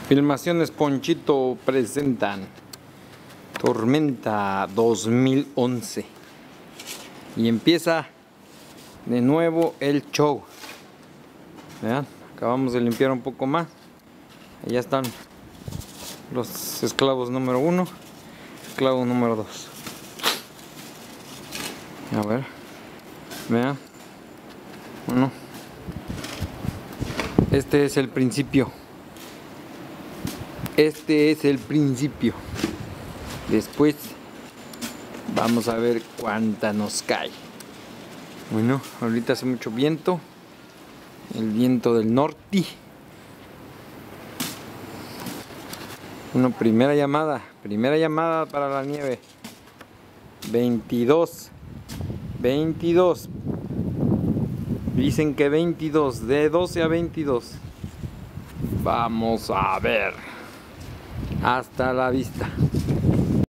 Filmaciones Ponchito presentan Tormenta 2011 y empieza de nuevo el show. Vean, acabamos de limpiar un poco más. Allá están los esclavos número 1, esclavo número 2. A ver, vean. Bueno, este es el principio. Este es el principio. Después vamos a ver cuánta nos cae. Bueno, ahorita hace mucho viento. El viento del norte. Bueno, primera llamada para la nieve. 22. Dicen que 22, de 12 a 22. Vamos a ver. Hasta la vista.